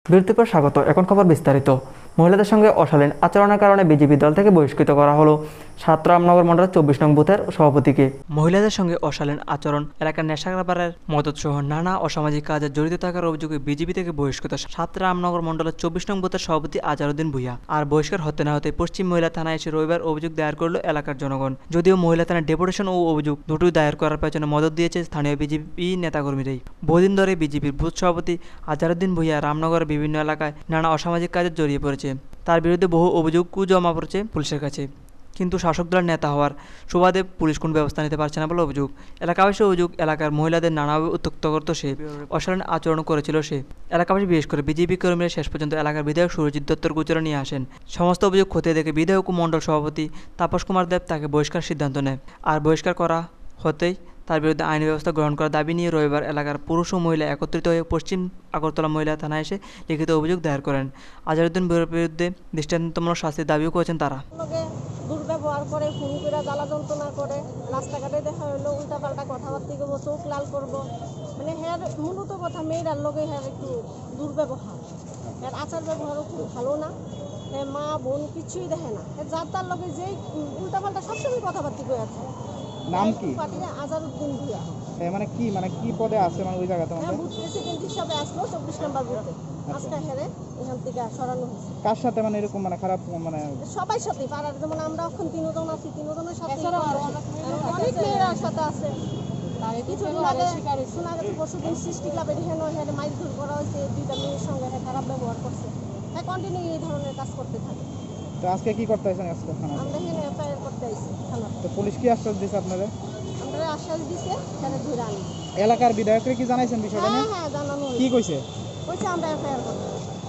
বিরতির পর স্বাগত। এখন খবর বিস্তারিত। মহিলাদের সঙ্গে অশালীন আচরণের কারণে বিজেপি দল থেকে বহিষ্কৃত করা হলো রামনগর মণ্ডলের ২৪ নং বুথের সভাপতিকে। মহিলাদের সঙ্গে অশালীন আচরণ, এলাকার নেশা কারবারের মদত সহ নানা অসামাজিক কাজে জড়িত থাকার অভিযোগে বিজেপি থেকে বহিষ্কৃত রামনগর মণ্ডলের ২৪ নং বুথের সভাপতি আজহারউদ্দিন ভূঁইয়া। আর বহিষ্কার হতে না হতে পশ্চিম মহিলা থানায় এসে রবিবার অভিযোগ দায়ের করল এলাকার জনগণ। যদিও মহিলা থানায় ডেপুটেশন ও অভিযোগ দুটোই দায়ের করার পেছনে মদত দিয়েছে স্থানীয় বিজেপি নেতাকর্মীরাই। বহুদিন ধরে বিজেপির বুথ সভাপতি আজহারউদ্দিন ভূঁইয়া রামনগরের বিভিন্ন এলাকায় নানা অসামাজিক কাজে জড়িয়ে পড়েছে। তার বিরুদ্ধে বহু অভিযোগও জমা পড়েছে পুলিশের কাছে, কিন্তু শাসক দলের নেতা হওয়ার সুবাদে পুলিশ কোনো ব্যবস্থা নিতে পারছে না বলে অভিযোগ। এলাকাবাসীর অভিযোগ, এলাকার মহিলাদের নানাভাবে উত্ত্যক্ত করত সে, অশালীন আচরণ করেছিল সে। এলাকাবাসী বিশেষ করে বিজেপি কর্মীরা শেষ পর্যন্ত এলাকার বিধায়ক সুরজিৎ দত্তর গোচরে নিয়ে আসেন। সমস্ত অভিযোগ খতিয়ে দেখে বিধায়ক ও মণ্ডল সভাপতি তাপস কুমার দেব তাকে বহিষ্কার সিদ্ধান্ত নেয়। আর বহিষ্কার করা হতেই তার বিরুদ্ধে আইনি ব্যবস্থা গ্রহণ করার দাবি নিয়ে রবিবার এলাকার পুরুষ ও মহিলা একত্রিত হয়ে পশ্চিম আগরতলা মহিলা থানায় এসে লিখিত অভিযোগ দায়ের করেন। আজহারউদ্দিন ভূঁইয়ার বিরুদ্ধে দৃষ্টান্তমূলক শাস্তির দাবিও করেছেন তারা। দুর্ব্যবহার করে, ফোন করে জ্বালা যন্ত্রণা করে, রাস্তাঘাটে দেখা হইলো উল্টাপাল্টা কথাবার্তা করবো, চোখ লাল করবো। মানে হ্যাঁ, মূলত কথা মেয়েরার লোকে হ্যাঁ একটু দুর্ব্যবহার, এর আচার ব্যবহারও খুব ভালো না। মা বোন কিছুই দেখে না, যার তার লোকে যেই উল্টাপাল্টা সবসময় কথাবার্তা করে আছে। নাম কি? আজহারউদ্দিন ভূঁইয়া। মানে কি পদে আছে মানে ওই জায়গাতে? হ্যাঁ, বুথ প্রেসিডেন্ট হিসাবে আসলো ২৪ নম্বর বুথে। আজকে হেরে এখান থেকে সরানো হয়েছে। কার সাথে মানে এরকম মানে খারাপ মানে? সবাই সাথে, পাড়ার যেমন আমরা এখন তিনজন আছি, তিনজনের সাথে অনেক মেয়েরার সাথে আছে। কিছুদিন আগে শোনা গেছে পরশুদিন সৃষ্টি ক্লাবে হেঁটে মাইরধর করা হয়েছে, দুইটা মেয়ের সঙ্গে খারাপ ব্যবহার করছে। হ্যাঁ, কন্টিনিউ এই ধরনের কাজ করতে থাকে। তো আজকে কি করতে আছেন? আজকে থানা আমরা এখানে এফআইআর করতে আইছি থানা। তো পুলিশ কি আশ্বাস দিয়েছে আপনাদের? আমরা আশ্বাস দিছে এখানে ধরে আনি। এলাকার বিধায়ককে কি জানাইছেন বিষয়টা নিয়ে? হ্যাঁ, জানানো কি কইছে? আমরা এফআইআর করতে।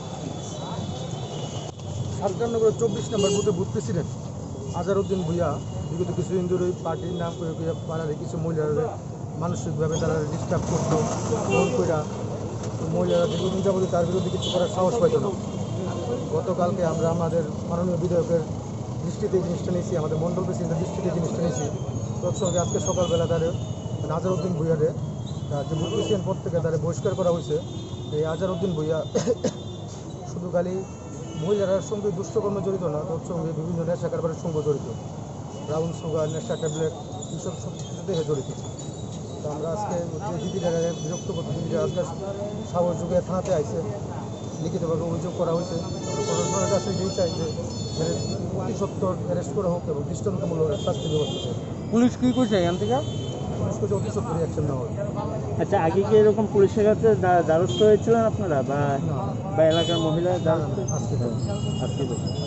রামনগরের ২৪ নম্বর বুথে বুথ প্রেসিডেন্ট আজহারউদ্দিন ভূঁইয়া বিগত কিছুদিন ধরে ওই পার্টির নাম করে পাড়ার কিছু মহিলারা মানসিকভাবে তারা ডিস্টার্ব করতো, ফোন করে মহিলারা দীর্ঘদিন যাবতীয় তার বিরুদ্ধে কিছু করার সাহস পাইত না। গতকালকে আমরা আমাদের মাননীয় বিধায়কের দৃষ্টিতে এই জিনিসটা নিয়েছি, আমাদের মণ্ডল প্রেসিডেন্টের দৃষ্টিতে এই জিনিসটা নিয়েছি। তৎসঙ্গে আজকে সকালবেলা তাদের আজহারউদ্দিন ভূঁইয়ারে যে বুথ প্রেসিডেন্ট পদ থেকে তাদের বহিষ্কার করা হয়েছে। এই আজহারউদ্দিন ভূঁইয়া শুধু খালি মহিলার সঙ্গে দুষ্টকর্মে জড়িত না, তোর সঙ্গে বিভিন্ন নেশা কারবারের সঙ্গে জড়িত, ব্রাউন সুগার, নেশা ট্যাবলেট, এইসব সব কিছু থেকে জড়িত। তো আমরা আজকে যে দিদিরা বিরক্ত করতে দিদিরা আজকে সাহস যুগে থানাতে আইসে, লিখিতভাবে অভিযোগ করা হয়েছে। প্রশাসনের কাছে যেই চাই যে অতি সত্বর অ্যারেস্ট করা হোক এবং দৃষ্টান্তমূলক শাস্তি ব্যবস্থা। পুলিশ কি করছে এখান থেকে? পুলিশ করছে অতি সত্তরই অ্যাকশন নেওয়া হবে। আচ্ছা, আগে কি এরকম পুলিশের কাছে দ্বারস্থ হয়েছিলেন আপনারা বা এলাকার মহিলা দ্বারস্থ? আজকে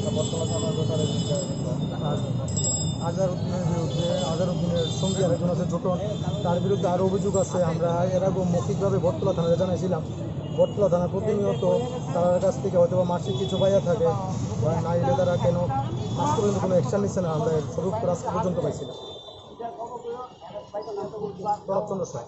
আজহারউদ্দিনের বিরুদ্ধে, আজহারউদ্দিনের সঙ্গী আরেকজন আছে জোটন, তার বিরুদ্ধে আরও অভিযোগ আছে। আমরা এর আগে মৌখিকভাবে বটতলা থানায় জানাইছিলাম। বটতলা থানা প্রতিনিয়ত তার কাছ থেকে হয়তো মাসিক কিছু পাইয়া থাকে, না এলে তারা কেন আজ পর্যন্ত কোনো অ্যাকশন নিচ্ছে না। আমরা স্বরূপ করে আজ পর্যন্ত পাইছিলাম। প্রণবচন্দ্র সাহা।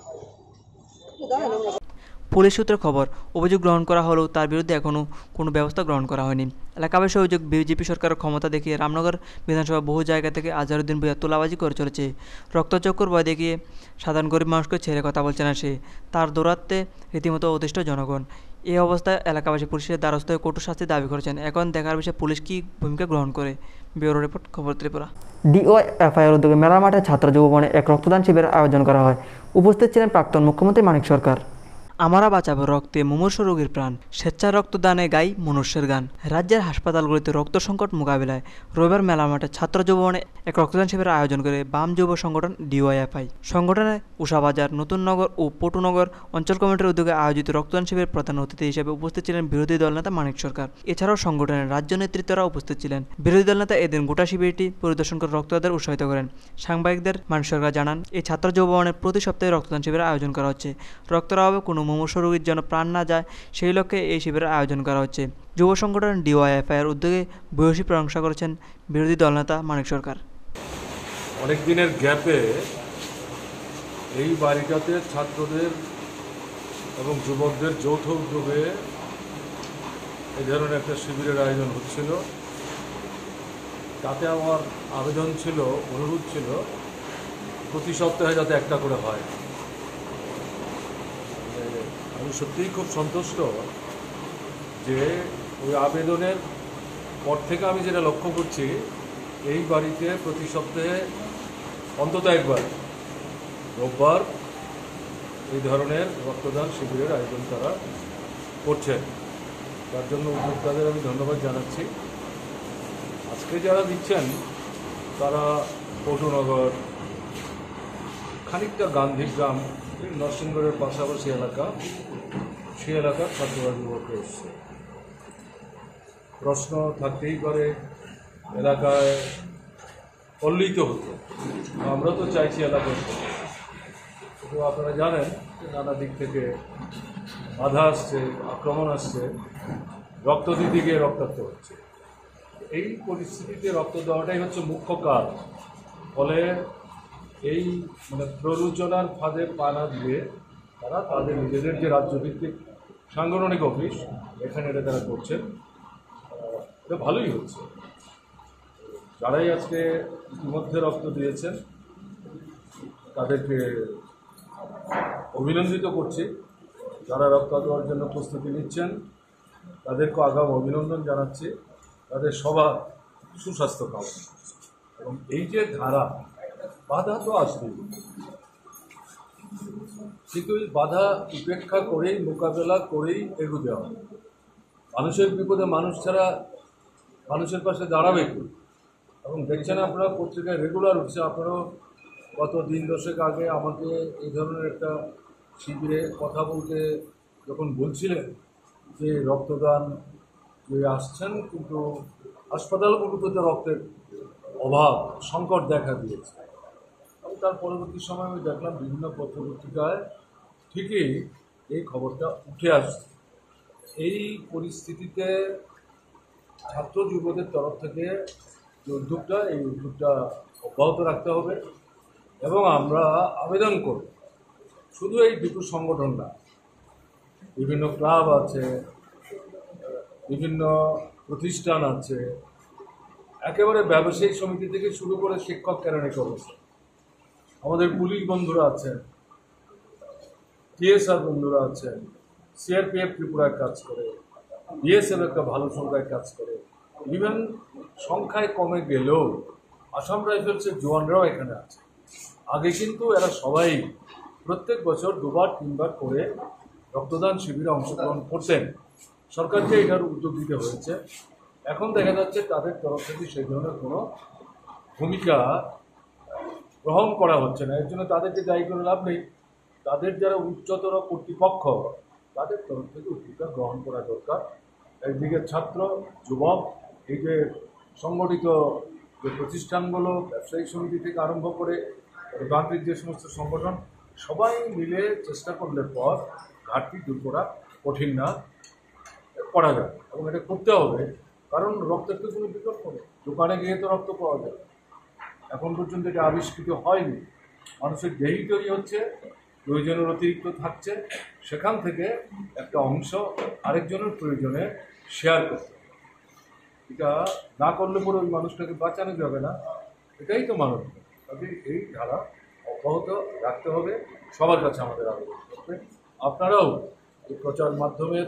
পুলিশ সূত্রে খবর, অভিযোগ গ্রহণ করা হলেও তার বিরুদ্ধে এখনও কোনো ব্যবস্থা গ্রহণ করা হয়নি। এলাকাবাসী অভিযোগ, বিজেপি সরকারের ক্ষমতা দেখিয়ে রামনগর বিধানসভা বহু জায়গা থেকে আজহারউদ্দিন ভূঁইয়া তোলাবাজি করে চলেছে। রক্তচক্কর ভয় দেখিয়ে সাধারণ গরিব মানুষকে ছেড়ে কথা বলছে না সে। তার দৌরাত্মে রীতিমতো অতিষ্ঠ জনগণ। এই অবস্থায় এলাকাবাসী পুলিশের দ্বারস্থ হয়ে কঠোর শাস্তি দাবি করেছেন। এখন দেখার বিষয়ে পুলিশ কী ভূমিকা গ্রহণ করে। ব্যুরো রিপোর্ট, খবর ত্রিপুরা। ডিওএফআইয়ের উদ্যোগে মেলা মাঠে ছাত্র যুববনে এক রক্তদান শিবিরের আয়োজন করা হয়। উপস্থিত ছিলেন প্রাক্তন মুখ্যমন্ত্রী মানিক সরকার। আমরা বাঁচাবো রক্তে মুমূর্ষু রোগীর প্রাণ, স্বেচ্ছায় রক্তদানে গাই মনুষ্যের গান। রাজ্যের হাসপাতালগুলিতে রক্ত সংকট মোকাবিলায় রবিবার মেলা মাঠে ছাত্র যুববনে এক রক্তদান শিবিরের আয়োজন করে বাম যুব সংগঠন ডিওএফআই। সংগঠনের উষাবাজার, নতুননগর ও পটুনগর অঞ্চল কমিটির উদ্যোগে আয়োজিত রক্তদান শিবিরের প্রধান অতিথি হিসেবে উপস্থিত ছিলেন বিরোধী দলনেতা মানিক সরকার। এছাড়াও সংগঠনের রাজ্য নেতৃত্বরা উপস্থিত ছিলেন। বিরোধী দলনেতা এদিন গোটা শিবিরটি পরিদর্শন করে রক্তদাতাদের উৎসাহিত করেন। সাংবাদিকদের মানিক সরকার জানান, এই ছাত্র যুববনের প্রতি সপ্তাহে রক্তদান শিবিরের আয়োজন করা হচ্ছে। রক্তের অভাবে কোনো মুমূর্ষু রোগীর যেন প্রাণ না যায়, সেই লক্ষ্যে এই শিবিরের আয়োজন করা হচ্ছে। যুব সংগঠন ডিওয়াইএফআইয়ের উদ্যোগে ভূয়সী প্রশংসা করেছেন বিরোধী দলনেতা মানিক সরকার। অনেক দিনের গ্যাপে এই বাড়িটাতে ছাত্রদের এবং যুবকদের যৌথ উদ্যোগে এই ধরনের একটা শিবিরের আয়োজন হচ্ছিল। তাতে আমার আবেদন ছিল, অনুরোধ ছিল, প্রতি সপ্তাহে যাতে একটা করে হয়। আমি সত্যিই খুব সন্তুষ্ট যে ওই আবেদনের পর থেকে আমি যেটা লক্ষ্য করছি, এই বাড়িতে প্রতি সপ্তাহে অন্তত একবার রোববার এই ধরনের রক্তদান শিবিরের আয়োজন তারা করছেন। তার জন্য উদ্যোক্তাদের আমি ধন্যবাদ জানাচ্ছি। আজকে যারা দিচ্ছেন তারা পটুনগর, খানিকটা গান্ধীগ্রাম, নরসিংগড়ের পাশাপাশি এলাকা, সেই এলাকার ছাত্ররা যুবকরা এসছে। প্রশ্ন থাকতেই পারে এলাকায় পল্লিত হতো, আমরা তো চাইছি এলাকায়, কিন্তু আপনারা জানেন নানা দিক থেকে বাধা আসছে, আক্রমণ আসছে, রক্ত দিতে গিয়ে রক্তাক্ত হচ্ছে। এই পরিস্থিতিতে রক্ত দেওয়াটাই হচ্ছে মুখ্য কাজ। ফলে এই প্ররোচনার ফাঁদে পা না দিয়ে তারা তাদের নিজেদের যে রাজ্যভিত্তিক সাংগঠনিক অফিস, এখানে এটা তারা করছেন, এটা ভালোই হচ্ছে। যারাই আজকে ইতিমধ্যে রক্ত দিয়েছেন তাদেরকে অভিনন্দিত করছি। যারা রক্ত দেওয়ার জন্য প্রস্তুতি নিচ্ছেন তাদেরকে আগাম অভিনন্দন জানাচ্ছি। তাদের সবার সুস্বাস্থ্য কামনা করছি। এবং এই যে ধারা, বাধা তো আসবেই, কিন্তু এই বাধা উপেক্ষা করেই, মোকাবেলা করেই এগোতে হবে। মানুষের বিপদে মানুষ ছাড়া মানুষের পাশে দাঁড়াবে কি? এবং দেখছেন আপনারা পত্রিকায় রেগুলার উঠছে। আপনারাও গত দিন দশেক আগে আমাকে এই ধরনের একটা শিবিরে কথা বলতে যখন বলছিলেন যে রক্তদান যে আসছেন, কিন্তু হাসপাতালগুলোতে রক্তের অভাব, সংকট দেখা দিয়েছে। এবং তার পরবর্তী সময় আমি দেখলাম বিভিন্ন পত্রপত্রিকায় ঠিকই এই খবরটা উঠে আসছে। এই পরিস্থিতিতে ছাত্র যুবদের তরফ থেকে যে উদ্যোগটা, এই উদ্যোগটা অব্যাহত রাখতে হবে। এবং আমরা আবেদন করব, শুধু এই দুটো সংগঠন না, বিভিন্ন ক্লাব আছে, বিভিন্ন প্রতিষ্ঠান আছে, একেবারে ব্যবসায়িক সমিতি থেকে শুরু করে শিক্ষক কেরানি কর্মচারী, আমাদের পুলিশ বন্ধুরা আছেন, টিএসআর বন্ধুরা আছেন, সিআরপিএফ ত্রিপুরায় কাজ করে, বিএসএফ একটা ভালো সংখ্যায় কাজ করে, ইভেন সংখ্যায় কমে গেলেও আসাম রাইফেলসের জওয়ানরাও এখানে আছে। আগে কিন্তু এরা সবাই প্রত্যেক বছর 2-3বার করে রক্তদান শিবিরে অংশগ্রহণ করতেন। সরকারকে এটার উদ্যোগ দিতে হয়েছে। এখন দেখা যাচ্ছে তাদের তরফ থেকে সেই ধরনের কোনো ভূমিকা গ্রহণ করা হচ্ছে না। এর জন্য তাদেরকে দায়ী করে লাভ নেই। তাদের যারা উচ্চতর কর্তৃপক্ষ, তাদের তরফ থেকে উদ্যোগটা গ্রহণ করা দরকার। একদিকে ছাত্র, যুবক, এই যে সংগঠিত যে প্রতিষ্ঠানগুলো, ব্যবসায়িক সমিতি থেকে আরম্ভ করে গণতান্ত্রিক যে সমস্ত সংগঠন, সবাই মিলে চেষ্টা করলে পর ঘাটতি দূর করা কঠিন না, করা যায়। এবং এটা করতে হবে, কারণ রক্তের তো কোনো বিকল্প নেই। দোকানে গিয়ে তো রক্ত পাওয়া যায়, এখন পর্যন্ত এটা আবিষ্কৃত হয়নি। মানুষের দেহি তৈরি হচ্ছে, প্রয়োজনের অতিরিক্ত থাকছে, সেখান থেকে একটা অংশ আরেকজনের প্রয়োজনে শেয়ার করতে হবে। এটা না করলে পরে ওই মানুষটাকে বাঁচানো যাবে না। এটাই তো মানব। তবে এই ধারা অব্যাহত রাখতে হবে, সবার কাছে আমাদের আবেদন করতে। আপনারাও এই প্রচার মাধ্যমের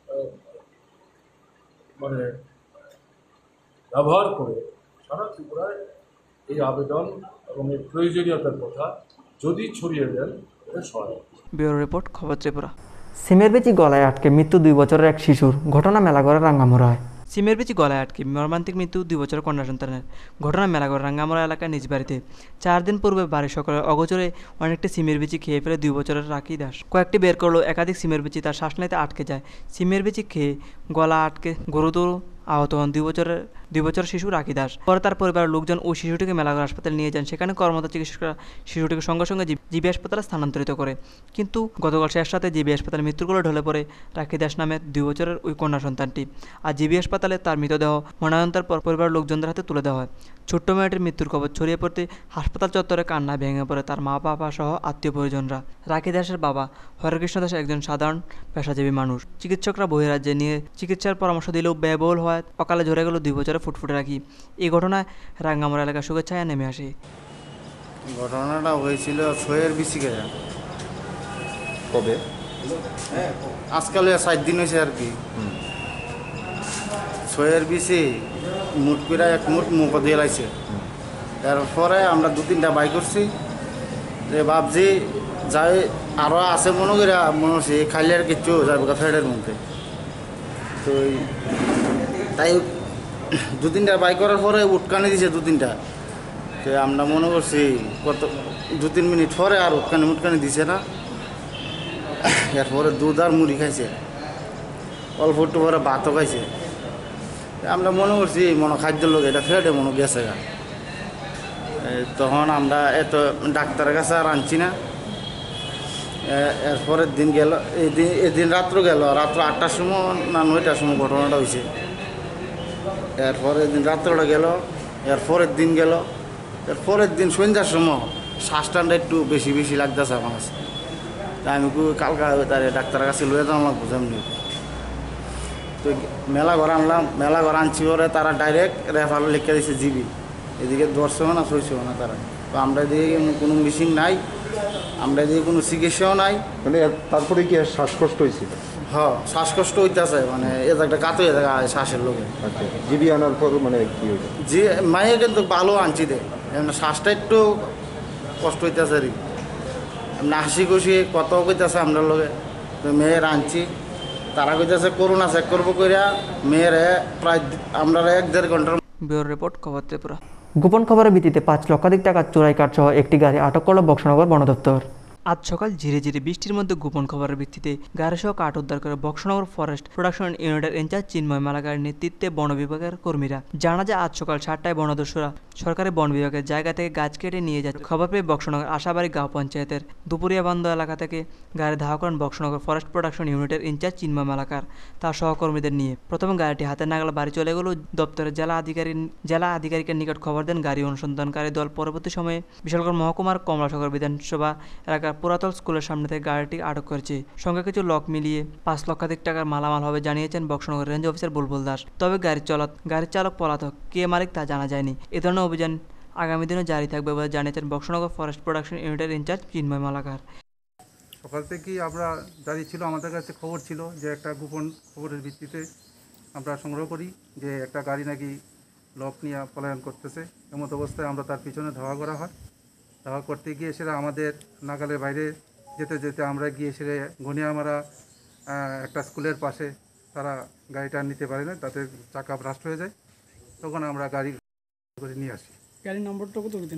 ব্যবহার করে সারা ত্রিপুরায় এই আবেদন এবং এর প্রয়োজনীয়তার কথা যদি ছড়িয়ে দেন, এটা সহায়ক। ব্যুরো রিপোর্ট, খবর ত্রিপুরা। সিমের বিচি গলায় আটকে মৃত্যু 2 বছরের এক শিশুর, ঘটনা মেলাগড়া রাঙ্গামুড়ায়। সিমের বিচি গলায় আটকে মর্মান্তিক মৃত্যু 2 বছরের কন্যা সন্তানের, ঘটনা মেলাগড় রাঙ্গামুড়া এলাকার নিজ বাড়িতে। 4 দিন পূর্বে বাড়ির সকলে অগোচরে অনেকটি সিমের বিচি খেয়ে ফেলে 2 বছরের রাখি দাস কয়েকটি বের করলো। একাধিক সিমের বিচি তার শ্বাসনালীতে আটকে যায়। সিমের বিচি খেয়ে গলা আটকে গুরুতর আহত হন 2 বছরের শিশু রাখি দাস। পরে তার পরিবারের লোকজন ওই শিশুটিকে মেলাগড় হাসপাতালে নিয়ে যান। সেখানে কর্মরত চিকিৎসকরা শিশুটিকে সঙ্গে সঙ্গে জিবি হাসপাতালে স্থানান্তরিত করে। কিন্তু গতকাল শেষ রাতে জিবি হাসপাতালে মৃত্যুর কোলে ঢলে পড়ে রাখি দাস নামে 2 বছরের ওই কন্যা সন্তানটি। আর জিবি হাসপাতালে তার মৃতদেহ ময়নাতদন্তের পর পরিবারের লোকজনদের হাতে তুলে দেওয়া হয়। ছোট্ট মেয়েটির মৃত্যুর খবর ছড়িয়ে পড়তে হাসপাতাল চত্বরে কান্নায় ভেঙে পড়ে তার মা বাবা সহ আত্মীয় পরিজনরা। রাখি দাসের বাবা হরেকৃষ্ণ দাস একজন সাধারণ পেশাজীবী মানুষ। চিকিৎসকরা বহিরাজ্যে নিয়ে চিকিৎসার পরামর্শ দিলেও ব্যয়বহুল হয় অকালে ঝরে গেল 2 বছরের ফুটফুটে রাখি। এই ঘটনায় রাঙ্গামুড়া এলাকার শোকের ছায়া নেমে আসে। ঘটনাটা হয়েছিল ছয়ের বিচি খেয়ে। কবে? আজকালে 7 দিন হয়েছে আর কি। ছয়ের বিচি মুঠ করে এক মুঠ মুখ দিয়ে লাইছে। এরপরে আমরা 2-3টা বাই করছি, যে ভাবছি যাই আরও আছে মনে করি মনে হচ্ছে খাইলে আর কিচ্ছু যাবে ফ্যাটের মধ্যে। তো তাই 2-3টা বাই করার পরে উটকানি দিছে 2-3টা। তো আমরা মনে করছি কত 2-3 মিনিট পরে আর উটকানি দিছে না। এরপরে দুধ আর মুড়ি খাইছে, অল্প একটু পরে ভাতও খাইছে। আমরা মনে করছি খাদ্যের লোক এটা ফেটে গেছে গা। তখন আমরা এত ডাক্তারের কাছে আর আনছি না। এরপরের দিন গেল, এদিন রাত্র গেল, রাত্র 8টার সময় না 9টার সময় ঘটনাটা হয়েছে। এরপরের দিন রাত্রটা গেল, এরপরের দিন গেল, এরপরের দিন সন্ধ্যার সময় শ্বাসটানটা একটু বেশি বেশি লাগতেছে আমার কাছে। আমি কালকা তার ডাক্তারের কাছে লয়ে যাওয়া লাগবো যেমনি। তো মেলা ঘর আনলাম, মেলা ঘর আনছি পরে তারা ডাইরেক্ট রেফার লিখে দিয়েছে জিবি। এদিকে 10 না 6 না তারা। তো আমরা এদিকে কোনো মেশিন নাই, আমরা এদিকে কোনো চিকিৎসাও নাই। মানে তারপরে কি শ্বাসকষ্ট হয়েছিল? হ্যাঁ, শ্বাসকষ্ট হইতেছে, এ একটা কাত হয়ে থাকে শ্বাসের লোকে। আচ্ছা, জিবি আনার পর কি হয়েছে? জি মায়ে কিন্তু ভালো আনছি দে, শ্বাসটা একটু কষ্ট হইতেছে আর কি। এমনি হাসি খুশি কত কইতেছে আমরা লোকে। তো মেয়ের আনছি, তারা কইতেছে করোনা চেক করবো কইরা মেয়ের প্রায় আমরা 1-1.5 ঘন্টার। ব্যুরো রিপোর্ট, খবর ত্রিপুরা। গোপন খবরের ভিত্তিতে 5 লক্ষাধিক টাকা চোরাই কাঠ সহ একটি গাড়ি আটক করল বক্সনগর বন দপ্তর। আজ সকাল ঝিরে ঝিরে বৃষ্টির মধ্যে গোপন খবরের ভিত্তিতে গাড়ি সহ কাঠ উদ্ধার করে বক্সনগর ফরেস্ট প্রোডাকশন ইউনিটের ইনচার্জ চিন্ময় মালাকারের নেতৃত্বে বন বিভাগের কর্মীরা। জানা যায় আজ সকাল 7টায় বনদস্যুরা সরকারি বন বিভাগের জায়গা থেকে গাছ কেটে নিয়ে যায়। খবর পেয়ে বক্সনগর আশাবাড়ি গাঁও পঞ্চায়েতের দুপুরিয়াবান্ধ এলাকা থেকে গাড়ি ধাওয়া করেন বক্সনগর ফরেস্ট প্রোডাকশন ইউনিটের ইনচার্জ চিন্ময় মালাকার তার সহকর্মীদের নিয়ে। প্রথমে গাড়িটি হাতে নাগাল বাড়ি চলে গেল দপ্তরের জেলা আধিকারিকের নিকট খবর দেন গাড়ি অনুসন্ধানকারী দল। পরবর্তী সময়ে বিশালগড় মহকুমার কমলাসাগর বিধানসভা এলাকার পুরাতল স্কুলের সামনে থেকে গাড়িটি আটক করেছে। সঙ্গে কিছু লক মিলিয়ে 5 লক্ষাধিক টাকার মালামাল হবে জানিয়েছেন বক্সনগর রেঞ্জ অফিসার বুলবুল দাস। তবে গাড়ির চালক পলাতক, কে মালিক তা জানা যায়নি। এ ধরনের অভিযান আগামী দিনে জারি থাকবে বলে জানিয়েছেন বক্সনগর ফরেস্ট প্রোডাকশন ইউনিটের ইনচার্জ চিন্ময় মালাকার। সকাল থেকেই আমরা জারি ছিল, আমাদের কাছে খবর ছিল যে একটা গোপন খবরের ভিত্তিতে আমরা সংগ্রহ করি যে একটা গাড়ি নাকি লক নিয়ে পলায়ন করতেছে। এমত অবস্থায় আমরা তার পিছনে ধাওয়া করা হয়। ধাওয়া করতে গিয়ে সেটা আমাদের নাগালের বাইরে যেতে যেতে আমরা গিয়ে সেরে ঘনিয়ামারা একটা স্কুলের পাশে তারা গাড়িটা নিতে পারে না, তাতে চাকা ব্রাস্ট হয়ে যায়। তখন আমরা গাড়ি করে নিয়ে আসি। গাড়ির নম্বরটা কত দিন?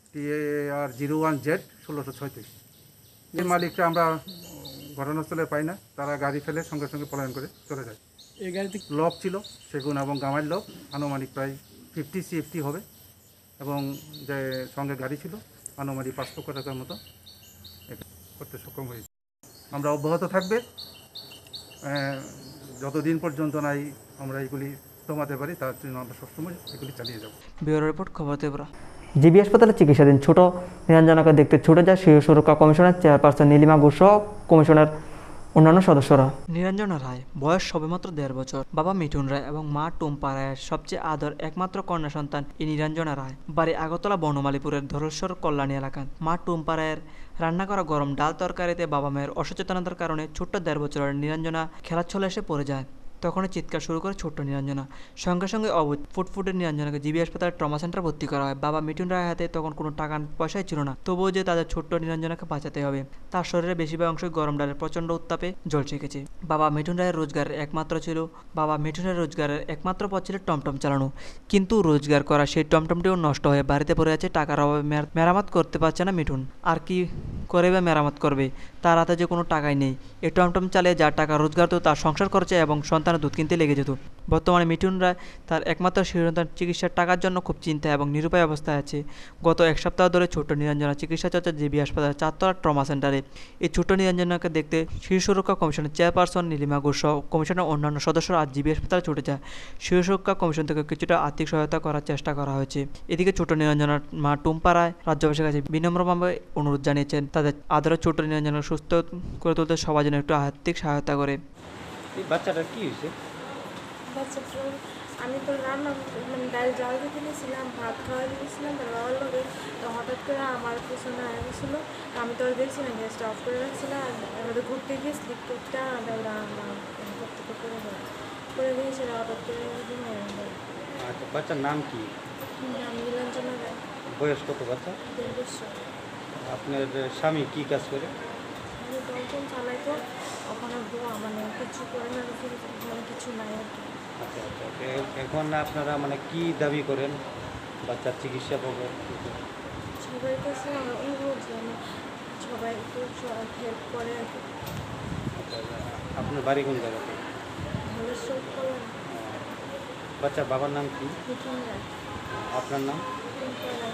TAR 01Z 1636। এই মালিকটা আমরা ঘটনাস্থলে পাই না, তারা গাড়ি ফেলে সঙ্গে সঙ্গে পলায়ন করে চলে যায়। এই গাড়িতে লক ছিল সেগুন এবং গামার লক, আনুমানিক প্রায় 50 CFT হবে, এবং যে সঙ্গে গাড়ি ছিল আনুমানিক 5 লক্ষ টাকার মতো করতে সক্ষম হয়েছে। আমরা অব্যাহত থাকবে যতদিন পর্যন্ত নাই আমরা এগুলি দমাতে পারি, তার জন্য আমরা সবসময় এগুলি চালিয়ে যাব। ব্যুরো রিপোর্ট, খবর ত্রিপুরা। জিবি হাসপাতালে চিকিৎসাধীন ছোট নিরঞ্জনাকে দেখতে ছুটে যায় শিশু সুরক্ষা কমিশনের চেয়ারপারসন নীলিমা ঘোষ সহ কমিশনের অন্যান্য সদস্যরা। নিরঞ্জনা রায় বয়স সবেমাত্র 1.5 বছর। বাবা মিঠুন রায় এবং মা টুম্পা রায়ের সবচেয়ে আদর একমাত্র কন্যা সন্তান এই নিরঞ্জনা রায়। বাড়ি আগরতলা বনমালীপুরের ধরেশ্বর কল্যাণী এলাকার। মা টুম্পা রায়ের রান্না করা গরম ডাল তরকারিতে বাবা মায়ের অসচেতনতার কারণে ছোট্ট 1.5 বছরের নিরঞ্জনা খেলার ছলে এসে পড়ে যায়। তখনই চিৎকার শুরু করে ছোট্ট নিরঞ্জনা। সঙ্গে সঙ্গে অবুঝ ফুটফুটের নিরঞ্জনাকে জিবি হাসপাতালের ট্রমা সেন্টারে ভর্তি করা হয়। বাবা মিঠুন রায়ের হাতে তখন কোনো টাকা পয়সাই ছিল না, তবুও যে তাদের ছোট্ট নিরঞ্জনাকে বাঁচাতে হবে। তার শরীরে বেশিরভাগ অংশ গরম ডালের প্রচণ্ড উত্তাপে জল ছেঁকেছে। বাবা মিঠুন রায়ের রোজগারের একমাত্র পথ ছিল টমটম চালানো, কিন্তু রোজগার করা সেই টমটমটিও নষ্ট হয়ে বাড়িতে পড়ে আছে। টাকার অভাবে মেরামত করতে পারছে না মিঠুন। আর কি করে বা মেরামত করবে? তার হাতে যে কোনো টাকাই নেই। এই টমটম চালিয়ে যার টাকা রোজগার তো তার সংসার খরচে এবং সন্তানের দুধ কিনতে লেগে যেত। বর্তমানে মিঠুন রায় তার একমাত্র শিশুসন্তান চিকিৎসার টাকার জন্য খুব চিন্তা এবং নিরুপায় অবস্থায় আছে। গত 1 সপ্তাহ ধরে ছোট্ট নিরঞ্জনা চিকিৎসা চর্চা জিবি হাসপাতালের 4তলা ট্রমা সেন্টারে। এই ছোট্ট নিরঞ্জনাকে দেখতে শিশু সুরক্ষা কমিশনের চেয়ারপারসন নীলিমা ঘোষ সহ কমিশনের অন্যান্য সদস্যরা আজ জিবি হাসপাতালে ছুটে যায়। শিশু সুরক্ষা কমিশন থেকে কিছুটা আর্থিক সহায়তা করার চেষ্টা করা হয়েছে। এদিকে ছোট্ট নিরঞ্জনার মা টুম্পা রায় রাজ্যবাসীর কাছে বিনম্রভাবে অনুরোধ জানিয়েছেন তাদের আদরের ছোট্ট নিরঞ্জনা সুস্থ করে তুলতে সবাই যেন একটু আর্থিক সহায়তা করে। বাচ্চাটা কি হয়েছে? বাচ্চাটা আমি তো রান্না ডাল জাল দিতে গেছিলাম, ভাত খাওয়া দিয়েছিলাম তার বাবার লোকে। তো হঠাৎ করে আমার পিছনে আয়া গেছিলো, আমি তো আর দেখছি না, গ্যাসটা অফ করে রাখছিলাম। আর ঘুরতে গিয়ে স্লিপ করতে ডালটা করতে করতে করে দিয়েছে হঠাৎ করে আচ্ছা, বাচ্চার নাম কি? নাম নীলাঞ্জনা রায়, বয়স কত বাচ্চা? 1.5 বছর। আপনার স্বামী কি কাজ করে? আমি দলটন চালাইতো, ওখানে বোয়া মানে কিছু করে না, মানে কিছু নাই আর কি। আচ্ছা আচ্ছা, এখন আপনারা মানে কি দাবি করেন বাচ্চার চিকিৎসা পাবেন? সবাই কাছে আমার অনুরোধ জানি, সবাই একটু হেল্প করে আর কি। আপনার বাড়ি কোন জায়গাতে? ভালো সব করেন। বাচ্চার বাবার নাম কি? মিঠুন রায়। আপনার নাম? টুম্পা রায়।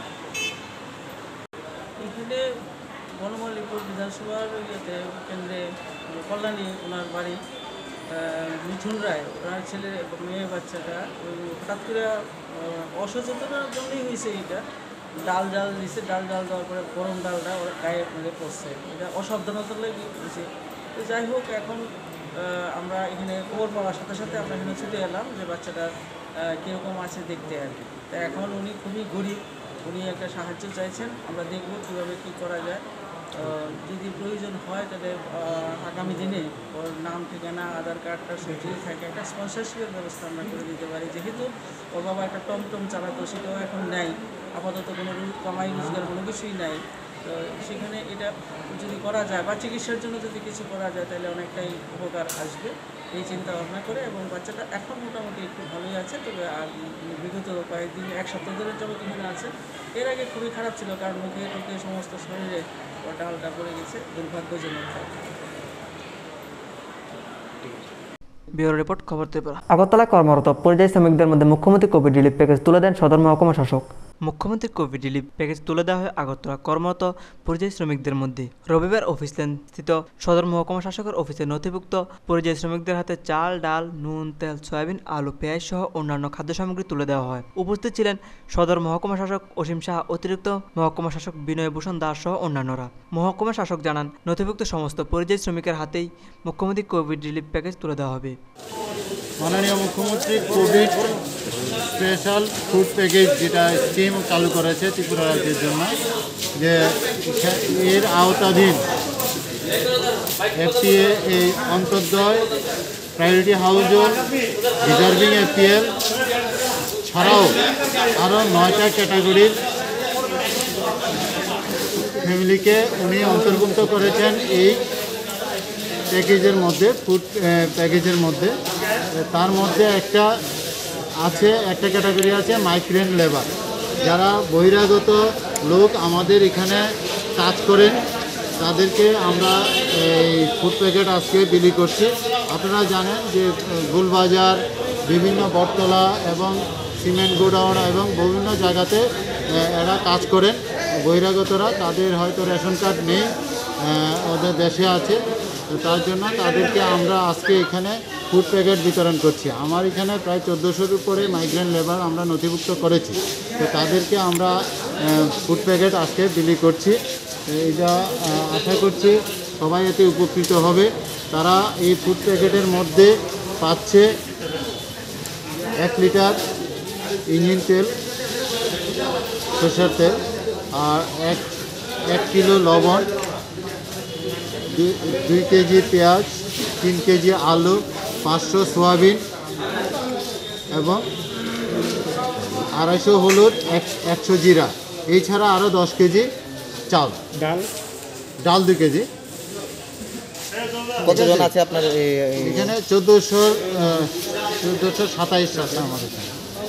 এখানে বনমালীপুর বিধানসভার ইয়েতে কেন্দ্রে কল্যাণী ওনার বাড়ি, মিঠুন রায় ওনার ছেলে মেয়ে বাচ্চাটা হঠাৎ করে অসচেতনার জন্যই হয়েছে। এটা ডাল দিছে, ডাল দেওয়ার পরে গরম ডালটা ওর গায়ে মেরে পড়ছে, এটা অসাবধানতার লেগে হয়েছে। তো যাই হোক, এখন আমরা এখানে খবর পাওয়ার সাথে সাথে আমরা এখানে ছুটে এলাম যে বাচ্চাটা কীরকম আছে দেখতে আর কি। তা এখন উনি খুবই গরিব, উনি একটা সাহায্য চাইছেন, আমরা দেখব কীভাবে কী করা যায়। যদি প্রয়োজন হয় তাহলে আগামী দিনে ওর নাম ঠিকানা আধার কার্ডটা সঠিক থাকে একটা স্পন্সরশিপের ব্যবস্থা আমরা করে দিতে পারি। যেহেতু ওর বাবা একটা টমটম চালাতো, সেটাও এখন নাই, আপাতত কোনো কামাই রোজগার কোনো কিছুই নাই। তো সেখানে এটা যদি করা যায় বা চিকিৎসার জন্য যদি কিছু করা যায় তাহলে অনেকটাই উপকার আসবে এই চিন্তা ভাবনা করে। এবং বাচ্চাটা এখন মোটামুটি একটু ভালোই আছে, তবে আর বিগত কয়েকদিন 1 সপ্তাহ ধরে যাবত এখানে আছে। এর আগে খুবই খারাপ ছিল, কারণ মুখে টুকে সমস্ত শরীরে ডালটা পড়ে গেছে, দুর্ভাগ্যজনক। ব্যুরো রিপোর্ট, খবর ত্রিপুরা। আগরতলায় কর্মরত পরিযায়ী শ্রমিকদের মধ্যে মুখ্যমন্ত্রী কোভিড রিলিফ প্যাকেজ তুলে দেন সদর মহকুমা শাসক। মুখ্যমন্ত্রীর কোভিড রিলিফ প্যাকেজ তুলে দেওয়া হয় আগরতলা কর্মরত পরিযায়ী শ্রমিকদের মধ্যে। রবিবার অফিস লেন স্থিত সদর মহকুমা শাসকের অফিসে নথিভুক্ত পরিযায়ী শ্রমিকদের হাতে চাল, ডাল, নুন, তেল, সয়াবিন, আলু, পেঁয়াজ সহ অন্যান্য খাদ্য সামগ্রী তুলে দেওয়া হয়। উপস্থিত ছিলেন সদর মহকুমা শাসক অসীম সাহা, অতিরিক্ত মহকুমা শাসক বিনয় ভূষণ দাস সহ অন্যান্যরা। মহকুমা শাসক জানান, নথিভুক্ত সমস্ত পরিযায়ী শ্রমিকের হাতেই মুখ্যমন্ত্রী কোভিড রিলিফ প্যাকেজ তুলে দেওয়া হবে। মাননীয় মুখ্যমন্ত্রী কোভিড স্পেশাল ফুড প্যাকেজ যেটা স্কিম চালু করেছে ত্রিপুরা রাজ্যের জন্য, যে এর আওতাধীন এফটিএ, এই Antyodaya, priority household, reserving APL ছাড়াও আরও 9টা ক্যাটাগরির ফ্যামিলিকে উনি অন্তর্ভুক্ত করেছেন এই প্যাকেজের মধ্যে, ফুড প্যাকেজের মধ্যে। তার মধ্যে একটা ক্যাটাগরি আছে মাইগ্রেন্ট লেবার, যারা বহিরাগত লোক আমাদের এখানে কাজ করেন, তাদেরকে আমরা এই ফুড প্যাকেট আজকে বিলি করছি। আপনারা জানেন যে গোলবাজার, বিভিন্ন বটতলা এবং সিমেন্ট গোডাউন এবং বিভিন্ন জায়গাতে এরা কাজ করেন বহিরাগতরা, তাদের হয়তো রেশন কার্ড নেই, ওদের দেশে আছে, তো তার জন্য তাদেরকে আমরা আজকে এখানে ফুড প্যাকেট বিতরণ করছি। আমার এখানে প্রায় 1400-র উপরে মাইগ্রেন্ট লেবার আমরা নথিভুক্ত করেছি, তো তাদেরকে আমরা ফুড প্যাকেট আজকে বিলি করছি। এটা আশা করছি সবাই এতে উপকৃত হবে। তারা এই ফুড প্যাকেটের মধ্যে পাচ্ছে 1 লিটার ইঞ্জিন তেল, সরষের তেল, আর 1 কিলো লবণ, 2 কেজি পেঁয়াজ, 3 কেজি আলু, 500 সোয়াবিন এবং 250 হলুদ, 100 জিরা, এছাড়া আরও 10 কেজি চাল, ডাল 2 কেজি। কতজন আছে আপনার এখানে? 1427 আছে আমাদের এখানে।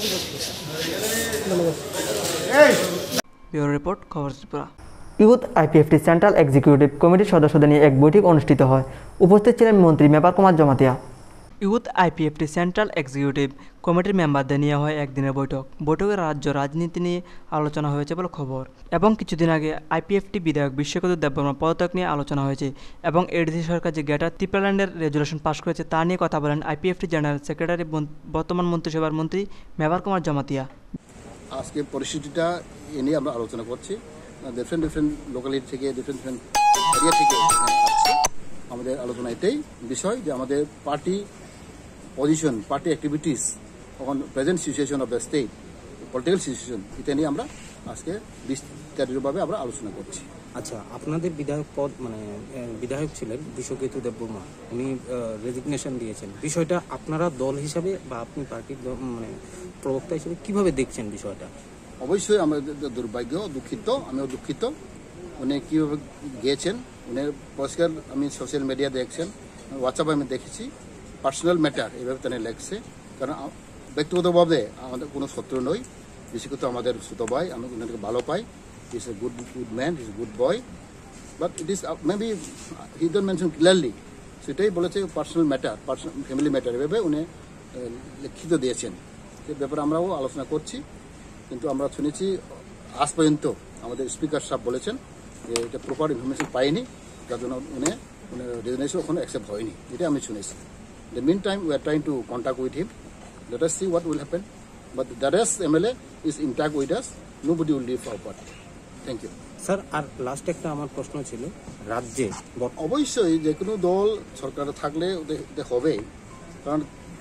ব্যুরো রিপোর্ট, খবর Tripura. Youth IPFT central executive কমিটির সদস্যদের নিয়ে এক বৈঠক অনুষ্ঠিত হয়। উপস্থিত ছিলেন মন্ত্রী Mebar Kumar Jamatia. Youth IPFT central executive কমিটির মেম্বারদের নিয়ে হয় একদিনের বৈঠকে রাজ্য রাজনীতি নিয়ে আলোচনা হয়েছে বলে খবর। এবং কিছুদিন আগে আইপিএফটি বিধায়ক বিশ্বকদূর দেববর্মার পদত্যাগ নিয়ে আলোচনা হয়েছে এবং এডিসি সরকার যে গ্রেটার ত্রিপুরাল্যান্ডের রেজুলেশন পাশ করেছে তা নিয়ে কথা বলেন আইপিএফটি জেনারেল সেক্রেটারি, বর্তমান মন্ত্রিসভার মন্ত্রী মেবার কুমার জমাতিয়া। আজকে পরিস্থিতিটা এ নিয়ে আমরা আলোচনা করছি। ডিফারেন্ট লোকালিটি থেকে, ডিফারেন্ট এরিয়া থেকে আসছে। আমাদের আলোচনা এটাই বিষয় যে আমাদের পার্টি পজিশন, পার্টি অ্যাক্টিভিটিস, এখন present situation of the state, political situation, এটা নিয়ে আমরা আজকে বিস্তারিতভাবে আমরা আলোচনা করছি। আচ্ছা, আপনাদের বিধায়ক পদ মানে বিধায়ক ছিলেন বিশ্বকেতু দেববর্মা, উনি রেজিগনেশন দিয়েছেন। বিষয়টা আপনারা দল হিসাবে বা আপনি পার্টির মানে প্রবক্তা হিসেবে কিভাবে দেখছেন বিষয়টা? অবশ্যই আমাদের দুর্ভাগ্য, দুঃখিত, আমিও দুঃখিত। উনি কীভাবে গিয়েছেন, উনি পরিষ্কার আমি সোশ্যাল মিডিয়া দেখছেন, হোয়াটসঅ্যাপে আমি দেখেছি, পার্সোনাল ম্যাটার এইভাবে তিনি লেখছে। কারণ ব্যক্তিগতভাবে আমাদের কোনো শত্রু নই, বিশেষত আমাদের ছোট ভাই, আমি ওনাকে ভালো পাই। He is a good man, he is a good boy, but it is maybe he don't mention clearly. সেটাই বলেছে personal matter, personal family matter এভাবে উনি লিখিত দিয়েছেন। সে ব্যাপারে আমরাও আলোচনা করছি, কিন্তু আমরা শুনেছি আজ পর্যন্ত আমাদের স্পিকার সাহেব বলেছেন যে এটা প্রপার ইনফরমেশন পাইনি, যার জন্য উনি রেজিগনেশন ওখানে অ্যাকসেপ্ট হয়নি, এটা আমি শুনেছি। The mean time we are trying to contact with him, let us see what will happen, but the rest MLA is intact with us, nobody will leave our party. Thank you sir. আর last একটা আমার প্রশ্ন ছিল, রাজ্যে অবশ্যই যে কোনো দল সরকারে থাকলে ওদের হবেই, কারণ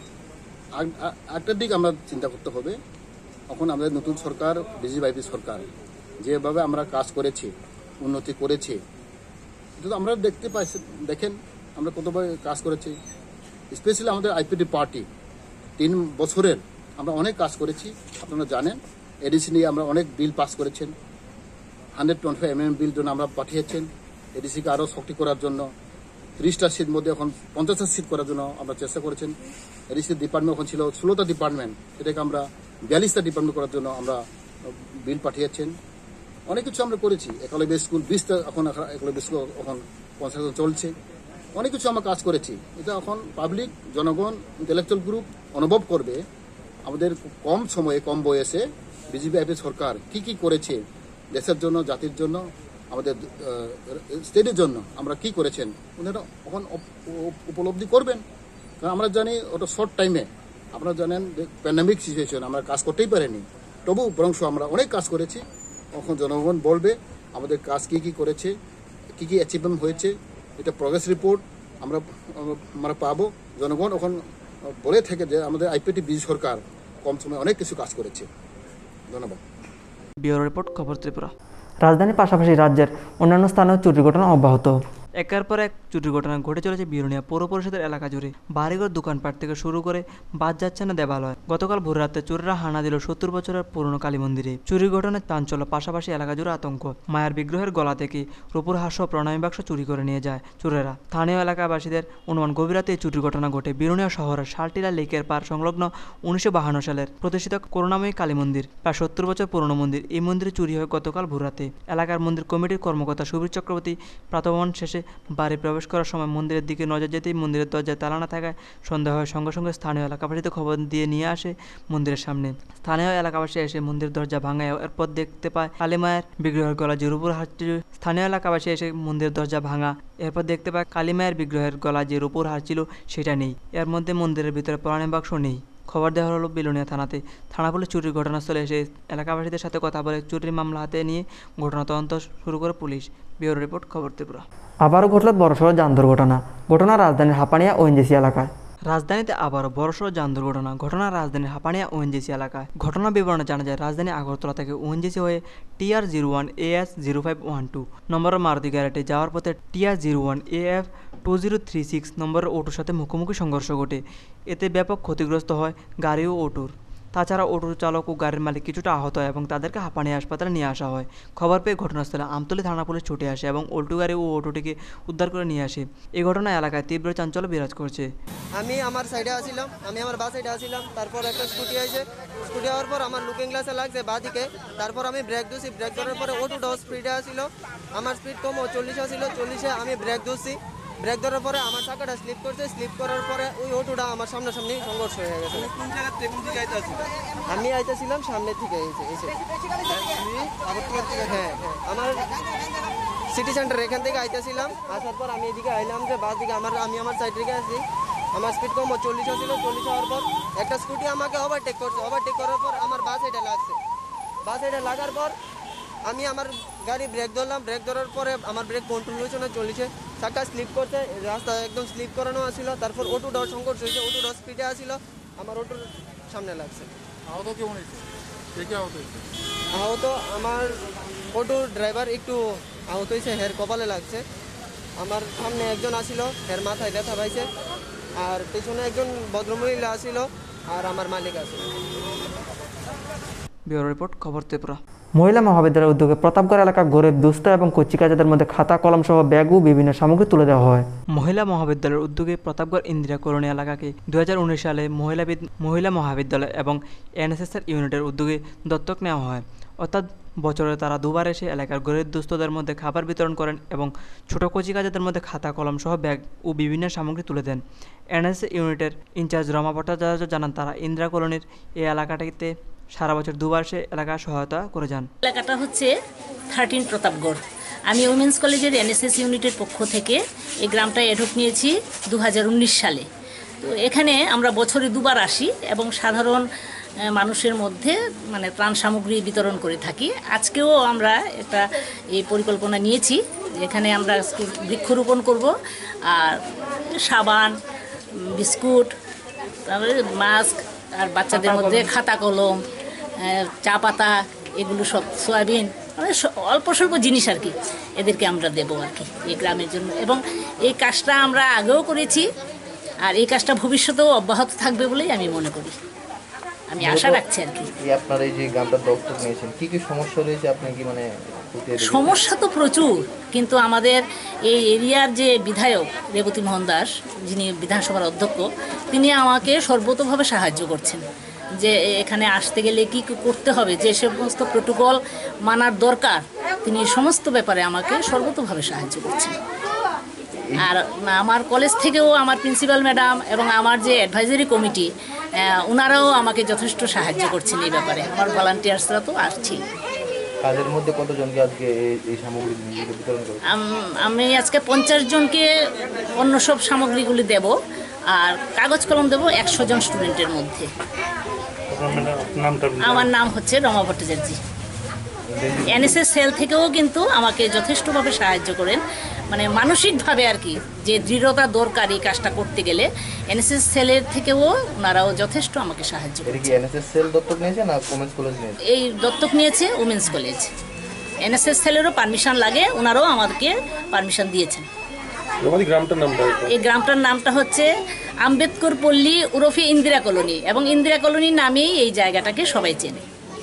একটা দিক আমরা চিন্তা করতে হবে। এখন আমাদের নতুন সরকার, বিজেপি সরকার, যেভাবে আমরা কাজ করেছি, উন্নতি করেছি, কিন্তু আমরা দেখতে পাইছি, দেখেন আমরা কতভাবে কাজ করেছি। স্পেশালি আমাদের আইপিডি পার্টি 3 বছরের আমরা অনেক কাজ করেছি। আপনারা জানেন এডিসি নিয়ে আমরা অনেক বিল পাস করেছেন, 125 mm বিল জন্য আমরা পাঠিয়েছেন। এডিসিকে আরও শক্তি করার জন্য 30টা সিট মধ্যে এখন 50টা সিট করার জন্য আমরা চেষ্টা করেছেন। এডিসি ডিপার্টমেন্ট এখন ছিল 16টা ডিপার্টমেন্ট, সেটাকে আমরা 42টা ডিপার্টমেন্ট করার জন্য আমরা বিল পাঠিয়েছেন। অনেক কিছু আমরা করেছি। একলব্য স্কুল 20টা, এখন একলব্য স্কুল এখন কনস্ট্রাকশন চলছে। অনেক কিছু আমরা কাজ করেছি। এটা এখন পাবলিক, জনগণ, ইন্টেলেকচুয়াল গ্রুপ অনুভব করবে আমাদের কম সময়ে, কম বয়সে বিজেপি সরকার কি কি করেছে দেশের জন্য, জাতির জন্য, আমাদের স্টেটের জন্য আমরা কি করেছেন, ওনারা এখন উপলব্ধি করবেন। কারণ আমরা জানি ওটা শর্ট টাইমে, আপনারা জানেন প্যান্ডামিক সিচুয়েশন, আমরা কাজ করতেই পারিনি, তবু বরং আমরা অনেক কাজ করেছি। এখন জনগণ বলবে আমাদের কাজ কি কি করেছে, কি কি অ্যাচিভমেন্ট হয়েছে, এটা প্রগ্রেস রিপোর্ট আমরা পাবো। জনগণ এখন বলে থাকে যে আমাদের আইপিটি বিজেপি সরকার কম সময়ে অনেক কিছু কাজ করেছে। ধন্যবাদ। ব্যুরো রিপোর্ট, খবর ত্রিপুরা। রাজধানীর পাশাপাশি রাজ্যের অন্যান্য স্থানেও চুরির ঘটনা অব্যাহত। একের পর এক চুরির ঘটনা ঘটে চলেছে বিরুনিয়া পৌর পরিষদের এলাকা জুড়ে। বাড়িঘর, দোকানপাট থেকে শুরু করে বাদ যাচ্ছে না দেবালয়। গতকাল ভোর রাতে চোরেরা হানা দিল 70 বছরের পুরনো কালী মন্দিরে। চুরির ঘটনায় চাঞ্চল্য, পাশাপাশি এলাকা জুড়ে আতঙ্ক। মায়ের বিগ্রহের গলা থেকে রূপোর হাঁস ও প্রণামী বাক্স চুরি করে নিয়ে যায় চোরেরা। স্থানীয় এলাকাবাসীদের অনুমান গভীর রাতে এই চুরির ঘটনা ঘটে বিরুনিয়া শহরের শালটিলা লেকের পার সংলগ্ন 1952 সালের প্রতিষ্ঠিত করুণাময়ী কালী মন্দির। প্রায় 70 বছর পুরনো মন্দির। এই মন্দিরে চুরি হয় গতকাল ভোর রাতে। এলাকার মন্দির কমিটির কর্মকর্তা সুবীর চক্রবর্তী প্রাতঃভ্রমণ শেষে বাড়ি প্রবেশ করার সময় মন্দিরের দিকে নজর যেতেই মন্দিরের দরজায় তালা না থাকায় সন্দেহ হয়। সঙ্গে সঙ্গে স্থানীয় এলাকাবাসীদের খবর দিয়ে নিয়ে আসে মন্দিরের সামনে। স্থানীয় এলাকাবাসী এসে মন্দিরের দরজা ভাঙায়, এরপর দেখতে পায় কালী মায়ের বিগ্রহের গলা যে রূপোর হার ছিল। স্থানীয় এলাকাবাসী এসে মন্দিরের দরজা ভাঙা, এরপর দেখতে পায় কালী মায়ের বিগ্রহের গলা যে রূপোর হার ছিল সেটা নেই। এর মধ্যে মন্দিরের ভিতরে প্রণামী বাক্স নেই। খবর দেওয়া হলো বিলোনিয়া থানাতে। থানা পুলিশ চুরির ঘটনাস্থলে এসে এলাকাবাসীদের সাথে কথা বলে চুরির মামলা হাতে নিয়ে ঘটনা তদন্ত শুরু করে পুলিশ। ব্যুরো রিপোর্ট, খবর ত্রিপুরা। আবারও ঘটল বড়সড় যান দুর্ঘটনা। ঘটনা রাজধানীর হাপানিয়া ওএনজিসি এলাকায়। রাজধানীতে আবারও বড়সড় যান দুর্ঘটনা। ঘটনা রাজধানীর হাপানিয়া ওএনজিসি এলাকায়। ঘটনা বিবরণে জানা যায়, রাজধানী আগরতলা থেকে ওএনজিসি হয়ে TR01 AS 0512 নম্বরের মারুতি গ্যারেটে যাওয়ার পথে TR01 AF 2036 নম্বরের অটোর সাথে মুখোমুখি সংঘর্ষ ঘটে। এতে ব্যাপক ক্ষতিগ্রস্ত হয় গাড়ি ও অটোর। তাছাড়া অটোর চালক ও গাড়ির মালিক কিছুটা আহত হয় এবং তাদেরকে হাঁপানিয়া হাসপাতালে নিয়ে আসা হয়। খবর পেয়ে ঘটনাস্থলে আমতলী থানা পুলিশ ছুটে আসে এবং উল্টো গাড়ি ও অটোটিকে উদ্ধার করে নিয়ে আসে। এই ঘটনায় এলাকায় তীব্র চাঞ্চল্য বিরাজ করছে। আমি আমার সাইডে আসছিলাম, আমার বাস সাইডে আসছিলাম, তারপর একটা স্কুটি আছে। স্কুটি হওয়ার পর আমার লুকিং গ্লাসে লাগছে বাঁদিকে। তারপর আমি ব্রেক ধরছি, ব্রেক ধরার পরে অটোটাও স্পিডে আসছিল। আমার স্পিড কম 40 আসছিল, 40-এ আমি ব্রেক ধরছি। ব্রেক ধরার পরে আমার চাকাটা স্লিপ করছে, স্লিপ করার পরে ওই অটোটা আমার সামনাসামনি সংঘর্ষ হয়ে গেছে। কোন জায়গা থেকে কোন দিকে আইতাছিস? আমি আইতাছিলাম সামনের থেকে এসে। হ্যাঁ, আমার সিটি সেন্টার এখান থেকে আইতাছিলাম। আসার পর আমি এদিকে আইলাম যে বাস দিকে আমি আমার সাইড থেকে আসি। আমার স্পিড কম 40 ছিল। 40 হওয়ার পর একটা স্কুটি আমাকে ওভারটেক করছে। ওভারটেক করার পর আমার বাস সাইডে লাগছে। বাস সাইডে লাগার পর আমি আমার গাড়ি ব্রেক ধরলাম। ব্রেক ধরার পরে আমার ব্রেক কন্ট্রোল হয়েছে না, 40-এ চাকা স্লিপ করছে। রাস্তা একদম স্লিপ করানো আসছিল। তারপর অটোটাও সংঘর্ষ হয়েছে। অটোটাও স্পিডে আসছিল, আমার অটোর সামনে লাগছে। আহত কেমন হয়েছে? আহত আমার অটোর ড্রাইভার একটু আহত হয়েছে, হের কপালে লাগছে। আমার সামনে একজন আসিল, হের মাথায় ব্যথা পাইছে, আর পেছনে একজন ভদ্রমহিলা আসিল, আর আমার মালিক আসিল। ব্যুরো রিপোর্ট, খবর ত্রিপুরা। মহিলা মহাবিদ্যালয়ের উদ্যোগে প্রতাপগড় এলাকার গরিব দুস্থ এবং কচিকাচাদের মধ্যে খাতা কলম সহ ব্যাগ ও বিভিন্ন সামগ্রী তুলে দেওয়া হয়। মহিলা মহাবিদ্যালয়ের উদ্যোগে প্রতাপগড় ইন্দিরা কলোনি এলাকাকে 2019 সালে মহিলা মহাবিদ্যালয় এবং এনএসএসের ইউনিটের উদ্যোগে দত্তক নেওয়া হয়। অর্থাৎ বছরে তারা দুবার এসে এলাকার গরিব দুস্থদের মধ্যে খাবার বিতরণ করেন এবং ছোট কচিকাচাদের মধ্যে খাতা কলম সহ ব্যাগ ও বিভিন্ন সামগ্রী তুলে দেন। এনএসএস ইউনিটের ইনচার্জ রমা ভট্টাচার্য জানান, তারা ইন্দিরা কলোনির এই এলাকাটিতে সারা বছর দুবার সে এলাকার সহায়তা করে যান। এলাকাটা হচ্ছে 13 প্রতাপগড়। আমি উমেন্স কলেজের এনএসএস ইউনিটের পক্ষ থেকে এই গ্রামটায় এডক নিয়েছি 2019 সালে। তো এখানে আমরা বছরে দুবার আসি এবং সাধারণ মানুষের মধ্যে মানে ত্রাণ সামগ্রী বিতরণ করে থাকি। আজকেও আমরা একটা এই পরিকল্পনা নিয়েছি, এখানে আমরা বৃক্ষরোপণ করব, আর সাবান, বিস্কুট, তারপরে মাস্ক, আর বাচ্চাদের মধ্যে খাতা কলম, চা পাতা, এগুলো সব, সয়াবিন, মানে অল্প স্বল্প জিনিস আর কি এদেরকে আমরা দেবো আর কি এই গ্রামের জন্য। এবং এই কাজটা আমরা আগেও করেছি, আর এই কাজটা ভবিষ্যতেও অব্যাহত থাকবে বলেই আমি মনে করি, আমি আশা রাখছি আর কি। আপনার এই যে গ্রামটা দত্তক নিয়েছেন, কি কি সমস্যা রয়েছে আপনি কি মানে? সমস্যা তো প্রচুর, কিন্তু আমাদের এই এরিয়ার যে বিধায়ক রেবতী মোহন দাস, যিনি বিধানসভার অধ্যক্ষ, তিনি আমাকে সর্বতোভাবে সাহায্য করছেন, যে এখানে আসতে গেলে কি করতে হবে, যে সমস্ত প্রোটোকল মানার দরকার, তিনি সমস্ত ব্যাপারে আমাকে সর্বতোভাবে সাহায্য করছেন। আর আমার কলেজ থেকেও আমার প্রিন্সিপাল ম্যাডাম এবং আমার যে অ্যাডভাইজারি কমিটি, ওনারাও আমাকে যথেষ্ট সাহায্য করছেন এই ব্যাপারে। আমার ভলান্টিয়ার্সরা তো আসছি। কাজের মধ্যে কতজনকে আজকে এই সামগ্রী বিতরণ করবেন? আমি আজকে 50 জনকে অন্য সব সামগ্রীগুলি দেব, আর কাগজ কলম দেব 100 জন স্টুডেন্টের মধ্যে। আমার নাম হচ্ছে রমা ভট্টাচার্য। এনএসএস সেল থেকেও কিন্তু আমাকে যথেষ্টভাবে সাহায্য করেন, মানে মানসিকভাবে আর কি, যে দৃঢ়তা দরকার এই কাজটা করতে গেলে। এনএসএস সেলের থেকেও ওনারাও যথেষ্ট আমাকে সাহায্য করেন। এনএসএস সেল দত্তক নিয়েছে না উমেন্স কলেজ নিয়েছে? এই দত্তক নিয়েছে উমেন্স কলেজ। এনএসএস সেলেরও পারমিশন লাগে, ওনারাও আমাদেরকে পারমিশন দিয়েছেন। এই গ্রামটার নামটা হচ্ছে আম্বেদকর পল্লী ওরফে ইন্দিরা কলোনি, এবং ইন্দিরা কলোনি নামেই এই জায়গাটাকে সবাই চেনে।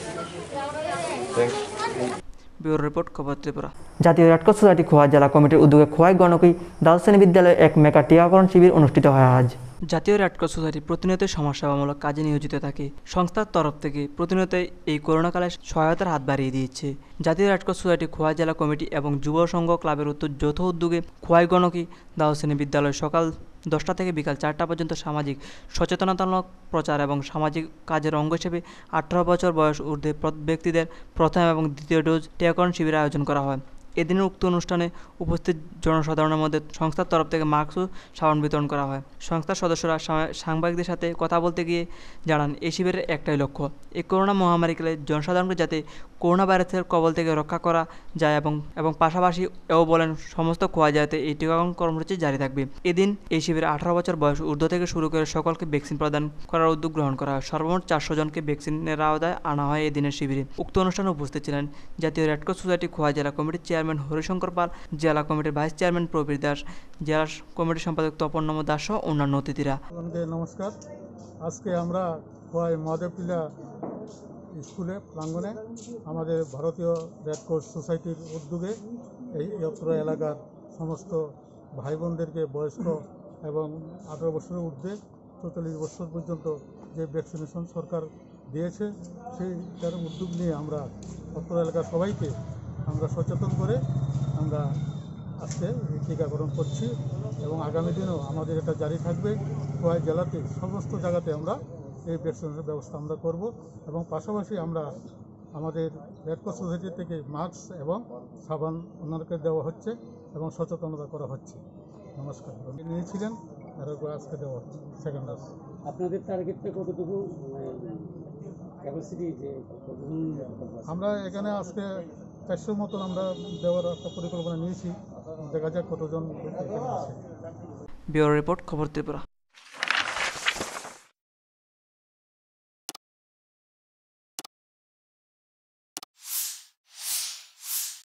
ব্যুরো রিপোর্ট, খবর ত্রিপুরা। জাতীয় রেডক্রস সোসাইটি খোয়াই জেলা কমিটির উদ্যোগে খোয়াই গণকী দ্বাদশ শ্রেণী বিদ্যালয়ে এক মেগা টিকাকরণ শিবির অনুষ্ঠিত হয় আজ। জাতীয় রেডক্রস সোসাইটি প্রতিনিয়ত সমাজসেবামূলক কাজে নিয়োজিত থাকে। সংস্থার তরফ থেকে প্রতিনিয়ত এই করোনাকালে সহায়তার হাত বাড়িয়ে দিচ্ছে। জাতীয় রেডক্রস সোসাইটি খোয়াই জেলা কমিটি এবং যুব সংঘ ক্লাবের যৌথ উদ্যোগে খোয়াই গণকী দ্বাদশ শ্রেণী বিদ্যালয় সকাল 10টা থেকে বিকাল 4টা পর্যন্ত সামাজিক সচেতনতামূলক প্রচার এবং সামাজিক কাজের অঙ্গ হিসেবে 18 বছর বয়স ঊর্ধ্বে ব্যক্তিদের প্রথম এবং দ্বিতীয় ডোজ টিকাকরণ শিবিরের আয়োজন করা হয়। এদিনের উক্ত অনুষ্ঠানে উপস্থিত জনসাধারণের মধ্যে সংস্থার তরফ থেকে মাস্ক ও সাবান বিতরণ করা হয়। সংস্থার সদস্যরা সাংবাদিকদের সাথে কথা বলতে গিয়ে জানান, এই শিবিরের একটাই লক্ষ্য, এই করোনা মহামারীকালে জনসাধারণকে যাতে করোনা ভাইরাসের কবল থেকে রক্ষা করা যায় এবং পাশাপাশি এও বলেন সমস্ত খোয়া যাতে এই টিকাকরণ কর্মসূচি জারি থাকবে। এদিন এই শিবিরে 18 বছর বয়স ঊর্ধ্ব থেকে শুরু করে সকলকে ভ্যাকসিন প্রদান করার উদ্যোগ গ্রহণ করা হয়। সর্বমোট 400 জনকে ভ্যাকসিনের আওতায় আনা হয় এই দিনের শিবিরে। উক্ত অনুষ্ঠানে উপস্থিত ছিলেন জাতীয় রেডক্রস সোসাইটি খোয়া জেলা কমিটির চেয়ারম্যান হরিশঙ্কর পাল, জেলা কমিটির ভাইস চেয়ারম্যান প্রবীর দাস, জেলা কমিটির সম্পাদক তপন নম দাস সহ অন্যান্য অতিথিরা। নমস্কার। আজকে আমরা খোয়াই মহাদেবটিলা স্কুলে প্রাঙ্গণে আমাদের ভারতীয় রেডক্রস সোসাইটির উদ্যোগে এই অত্র এলাকার সমস্ত ভাই বোনদেরকে বয়স্ক এবং 18 বছরের ঊর্ধ্বে 44 বছর পর্যন্ত যে ভ্যাকসিনেশন সরকার দিয়েছে, সেইটার উদ্যোগ নিয়ে আমরা অত্র এলাকার সবাইকে আমরা সচেতন করে আমরা আজকে টিকাকরণ করছি এবং আগামী দিনেও আমাদের এটা জারি থাকবে। খোয়াই জেলাতে সমস্ত জায়গাতে আমরা এই ভ্যাকসিনেশনের ব্যবস্থা আমরা করব এবং পাশাপাশি আমরা আমাদের রেডক্রস সোসাইটি থেকে মাস্ক এবং সাবান ওনাদেরকে দেওয়া হচ্ছে এবং সচেতনতা করা হচ্ছে। নমস্কার। নিয়েছিলেন আর আজকে দেওয়া হচ্ছে সেকেন্ড ডোজ। আপনাদের টার্গেটটা কতটুকু ক্যাপাসিটি? যে আমরা এখানে আজকে 400 মতন আমরা দেওয়ার একটা পরিকল্পনা নিয়েছি, দেখা যাক কতজন এখানে আছে। ব্যুরো রিপোর্ট, খবর ত্রিপুরা।